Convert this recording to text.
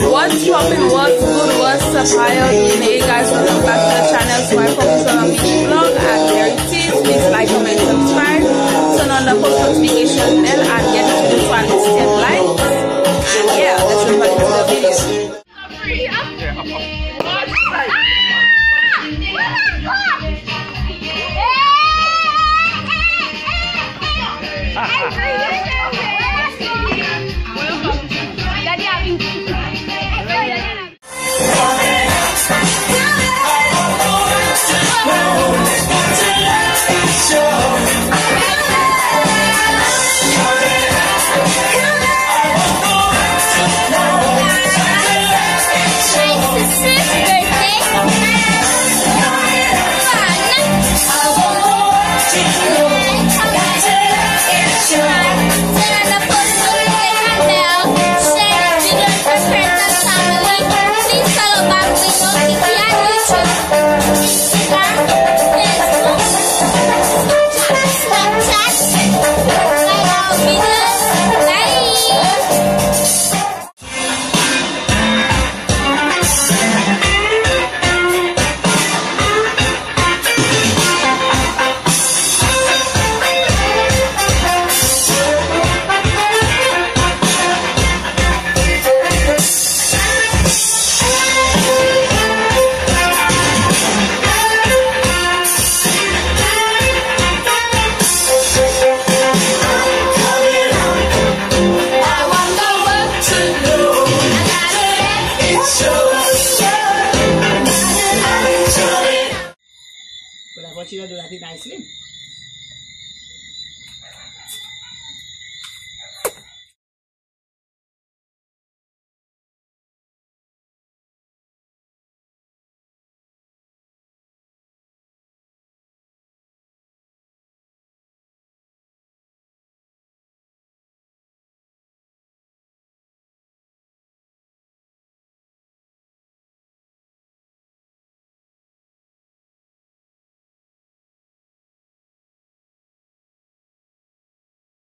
What's poppin', what's good, what's up, hi all doing? Hey guys, welcome back to the channel. So I focus on a mini vlog, and there it is. Please like, comment, subscribe, turn on the post notification bell, and get to the 10 likes. And yeah, let's jump back into the video.